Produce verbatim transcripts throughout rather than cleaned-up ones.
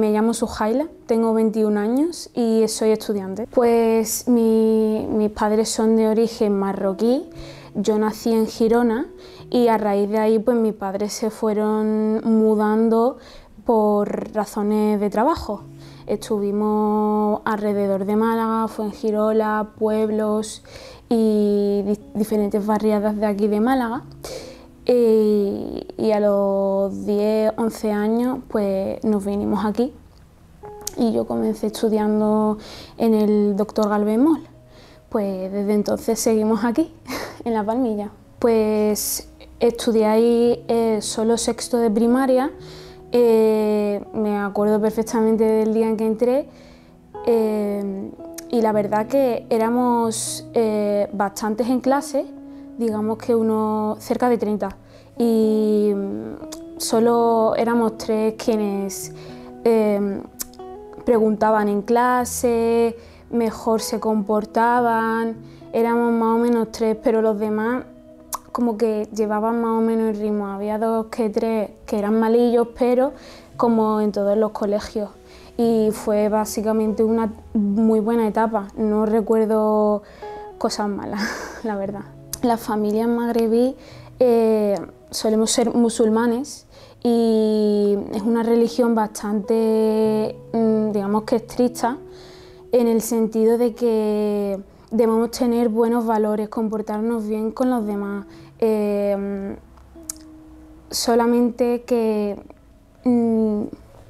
me llamo Sujaila, tengo veintiún años y soy estudiante. Pues mi, mis padres son de origen marroquí, yo nací en Girona y a raíz de ahí pues mis padres se fueron mudando por razones de trabajo. Estuvimos alrededor de Málaga, Fuengirola, pueblos y di diferentes barriadas de aquí de Málaga. Y, y a los diez, once años pues nos vinimos aquí y yo comencé estudiando en el doctor Galvez Moll. Pues desde entonces seguimos aquí, en La Palmilla. Pues estudié ahí eh, solo sexto de primaria. Eh, me acuerdo perfectamente del día en que entré eh, y la verdad que éramos eh, bastantes en clase, digamos que unos cerca de treinta, y solo éramos tres quienes eh, preguntaban en clase, mejor se comportaban, éramos más o menos tres, pero los demás como que llevaban más o menos el ritmo. Había dos que tres que eran malillos, pero como en todos los colegios. Y fue básicamente una muy buena etapa. No recuerdo cosas malas, la verdad. Las familias magrebí eh, solemos ser musulmanes y es una religión bastante, digamos que estricta, en el sentido de que debemos tener buenos valores, comportarnos bien con los demás. Eh, solamente que mm,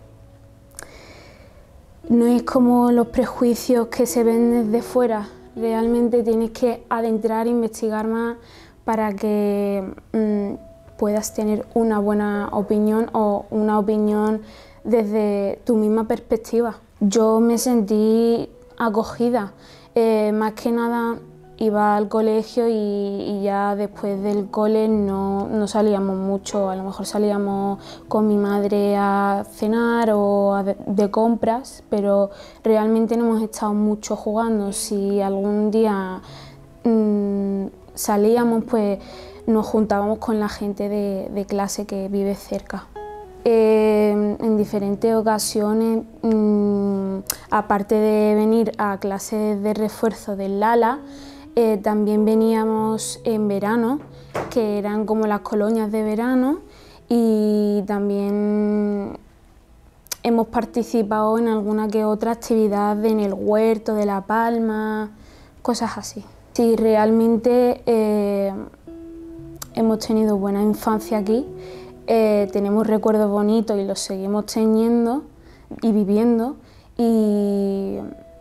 no es como los prejuicios que se ven desde fuera. Realmente tienes que adentrar e investigar más para que mm, puedas tener una buena opinión o una opinión desde tu misma perspectiva. Yo me sentí acogida, eh, más que nada iba al colegio y, y ya después del cole no, no salíamos mucho, a lo mejor salíamos con mi madre a cenar o a de, de compras, pero realmente no hemos estado mucho jugando. Si algún día mmm, salíamos, pues nos juntábamos con la gente de, de clase que vive cerca. Eh, en diferentes ocasiones, mmm, aparte de venir a clases de refuerzo del Lala, eh, también veníamos en verano, que eran como las colonias de verano, y también hemos participado en alguna que otra actividad en el huerto de La Palma, cosas así. Sí, realmente eh, hemos tenido buena infancia aquí. Eh, tenemos recuerdos bonitos y los seguimos teniendo y viviendo, y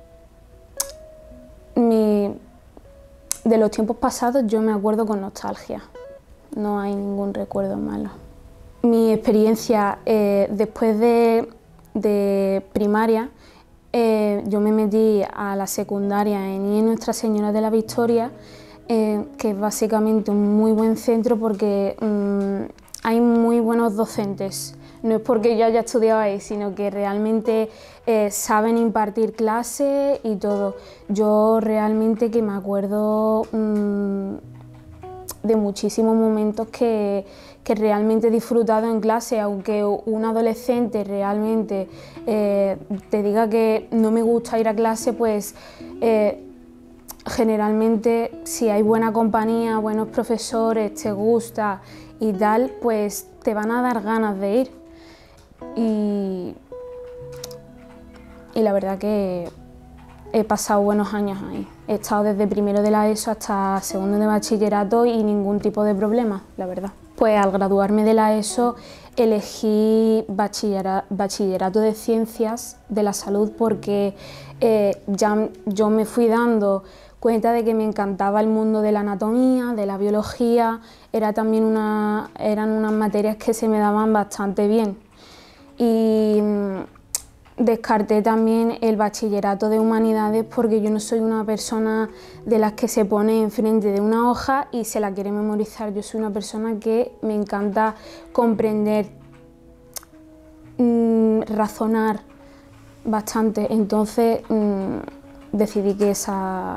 mi, de los tiempos pasados yo me acuerdo con nostalgia, no hay ningún recuerdo malo. Mi experiencia eh, después de, de primaria, eh, yo me metí a la secundaria en I E Nuestra Señora de la Victoria, eh, que es básicamente un muy buen centro porque mmm, hay muy buenos docentes. No es porque yo haya estudiado ahí, sino que realmente eh, saben impartir clases y todo. Yo realmente que me acuerdo mmm, de muchísimos momentos que, que realmente he disfrutado en clase, aunque un adolescente realmente eh, te diga que no me gusta ir a clase, pues eh, generalmente si hay buena compañía, buenos profesores, te gusta y tal, pues te van a dar ganas de ir. Y, y la verdad que he pasado buenos años ahí. He estado desde primero de la ESO hasta segundo de bachillerato y ningún tipo de problema, la verdad. Pues al graduarme de la ESO elegí bachillera, bachillerato de Ciencias de la Salud porque eh, ya yo me fui dando cuenta de que me encantaba el mundo de la anatomía, de la biología, era también una, eran unas materias que se me daban bastante bien. Y descarté también el bachillerato de Humanidades porque yo no soy una persona de las que se pone enfrente de una hoja y se la quiere memorizar. Yo soy una persona que me encanta comprender, mmm, razonar bastante. Entonces mmm, decidí que esa,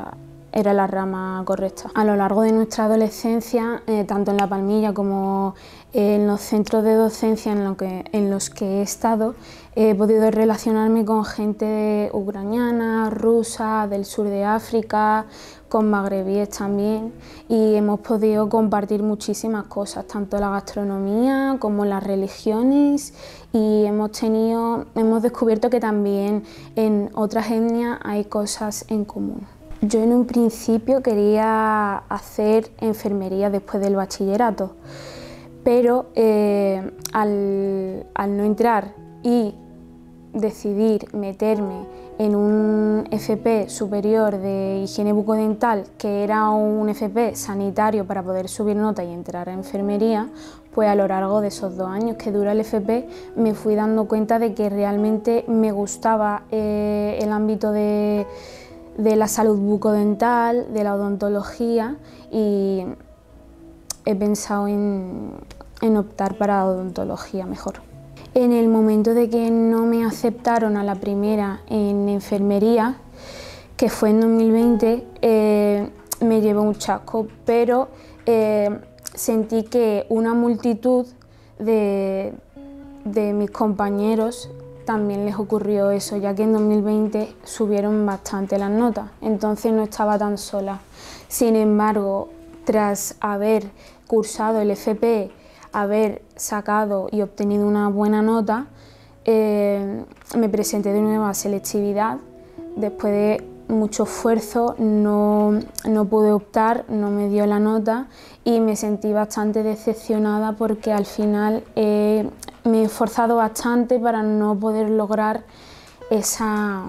era la rama correcta. A lo largo de nuestra adolescencia, eh, tanto en La Palmilla como en los centros de docencia en, lo que, en los que he estado, he podido relacionarme con gente ucraniana, rusa, del sur de África, con magrebíes también, y hemos podido compartir muchísimas cosas, tanto la gastronomía como las religiones, y hemos, tenido, hemos descubierto que también en otras etnias hay cosas en común. Yo en un principio quería hacer enfermería después del bachillerato, pero eh, al, al no entrar y decidir meterme en un F P superior de higiene bucodental, que era un F P sanitario para poder subir nota y entrar a enfermería, pues a lo largo de esos dos años que dura el F P me fui dando cuenta de que realmente me gustaba eh, el ámbito de, de la salud bucodental, de la odontología, y he pensado en, en optar para odontología mejor. En el momento de que no me aceptaron a la primera en enfermería, que fue en dos mil veinte, eh, me llevé un chasco, pero eh, sentí que una multitud de, de mis compañeros también les ocurrió eso, ya que en dos mil veinte subieron bastante las notas, entonces no estaba tan sola. Sin embargo, tras haber cursado el F P, haber sacado y obtenido una buena nota, eh, me presenté de nuevo a selectividad. Después de mucho esfuerzo no, no pude optar, no me dio la nota y me sentí bastante decepcionada porque al final eh, me he esforzado bastante para no poder lograr esa,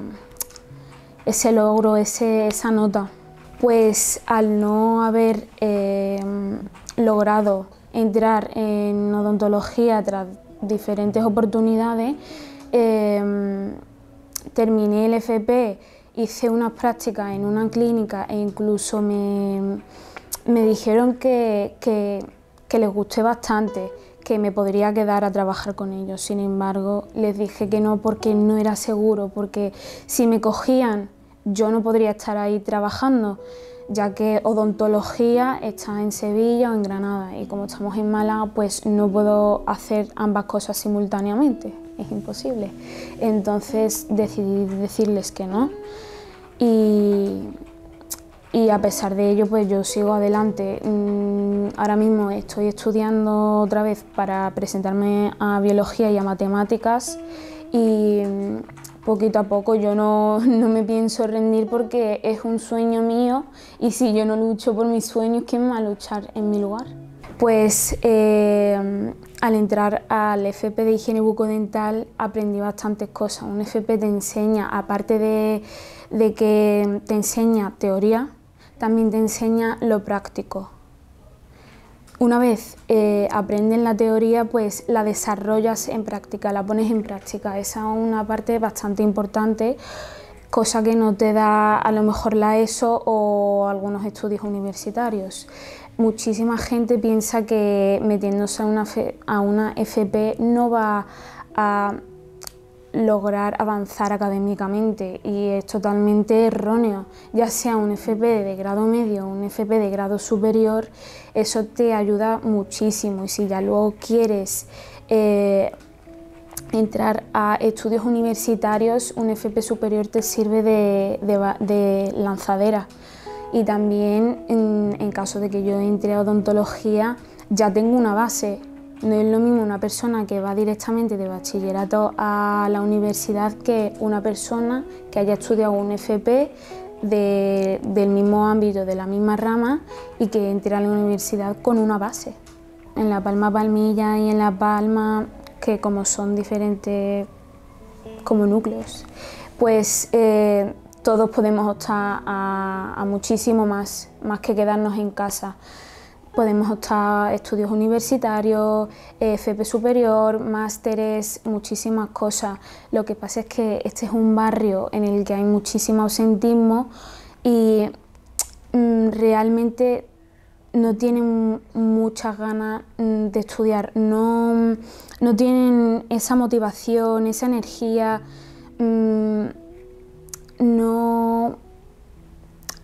ese logro, ese, esa nota. Pues al no haber eh, logrado entrar en odontología tras diferentes oportunidades, eh, terminé el F P, hice unas prácticas en una clínica e incluso me, me dijeron que, que, que les gusté bastante, que me podría quedar a trabajar con ellos. Sin embargo, les dije que no porque no era seguro, porque si me cogían yo no podría estar ahí trabajando, ya que odontología está en Sevilla o en Granada y como estamos en Málaga pues no puedo hacer ambas cosas simultáneamente, es imposible. Entonces decidí decirles que no y, y a pesar de ello pues yo sigo adelante. Ahora mismo estoy estudiando otra vez para presentarme a biología y a matemáticas y poquito a poco yo no, no me pienso rendir porque es un sueño mío y si yo no lucho por mis sueños, ¿quién me va a luchar en mi lugar? Pues eh, al entrar al F P de higiene bucodental aprendí bastantes cosas. Un F P te enseña, aparte de, de que te enseña teoría, también te enseña lo práctico. Una vez eh, aprendes la teoría, pues la desarrollas en práctica, la pones en práctica. Esa es una parte bastante importante, cosa que no te da a lo mejor la ESO o algunos estudios universitarios. Muchísima gente piensa que metiéndose a una, a una F P no va a lograr avanzar académicamente y es totalmente erróneo. Ya sea un F P de grado medio o un F P de grado superior, eso te ayuda muchísimo y si ya luego quieres eh, entrar a estudios universitarios, un F P superior te sirve de, de, de lanzadera. Y también en, en caso de que yo entre a odontología ya tengo una base. No es lo mismo una persona que va directamente de bachillerato a la universidad que una persona que haya estudiado un F P de, del mismo ámbito, de la misma rama y que entre a la universidad con una base. En La Palma Palmilla y en La Palma, que como son diferentes como núcleos, pues eh, todos podemos optar a, a muchísimo más, más que quedarnos en casa. Podemos optar a estudios universitarios, F P superior, másteres, muchísimas cosas. Lo que pasa es que este es un barrio en el que hay muchísimo ausentismo y mm, realmente no tienen muchas ganas de estudiar, no, no tienen esa motivación, esa energía, mm, no...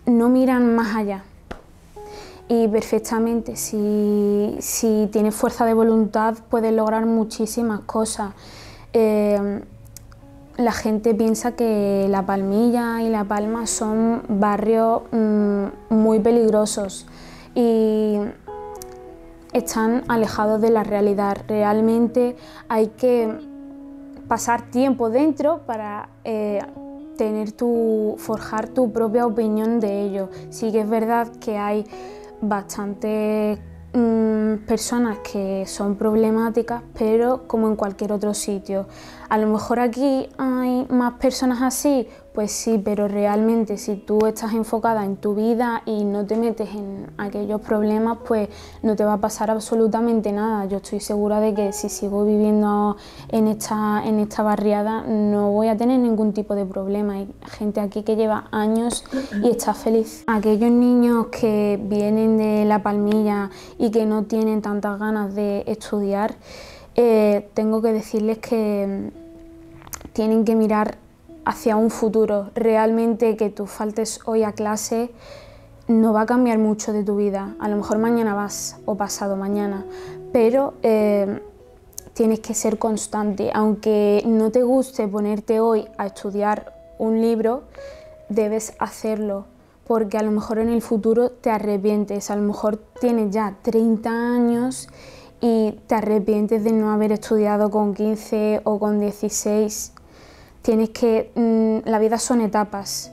no miran más allá. Y perfectamente, si, si tienes fuerza de voluntad, puedes lograr muchísimas cosas. Eh, la gente piensa que La Palmilla y La Palma son barrios mmm, muy peligrosos y están alejados de la realidad. Realmente hay que pasar tiempo dentro para eh, tener tu, forjar tu propia opinión de ello. Sí que es verdad que hay bastantes mmm, personas que son problemáticas, pero como en cualquier otro sitio. A lo mejor aquí hay más personas así, pues sí, pero realmente si tú estás enfocada en tu vida y no te metes en aquellos problemas, pues no te va a pasar absolutamente nada. Yo estoy segura de que si sigo viviendo en esta, en esta barriada no voy a tener ningún tipo de problema. Hay gente aquí que lleva años y está feliz. Aquellos niños que vienen de La Palmilla y que no tienen tantas ganas de estudiar, eh, tengo que decirles que tienen que mirar hacia un futuro. Realmente que tú faltes hoy a clase no va a cambiar mucho de tu vida. A lo mejor mañana vas o pasado mañana, pero eh, tienes que ser constante. Aunque no te guste ponerte hoy a estudiar un libro, debes hacerlo, porque a lo mejor en el futuro te arrepientes. A lo mejor tienes ya treinta años y te arrepientes de no haber estudiado con quince o con dieciséis. Tienes que, mmm, la vida son etapas.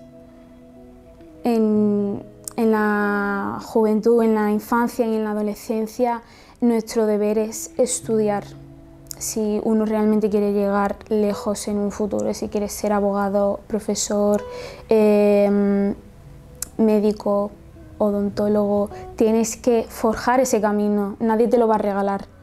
En, en la juventud, en la infancia y en la adolescencia, nuestro deber es estudiar. Si uno realmente quiere llegar lejos en un futuro, si quieres ser abogado, profesor, eh, médico, odontólogo, tienes que forjar ese camino, nadie te lo va a regalar.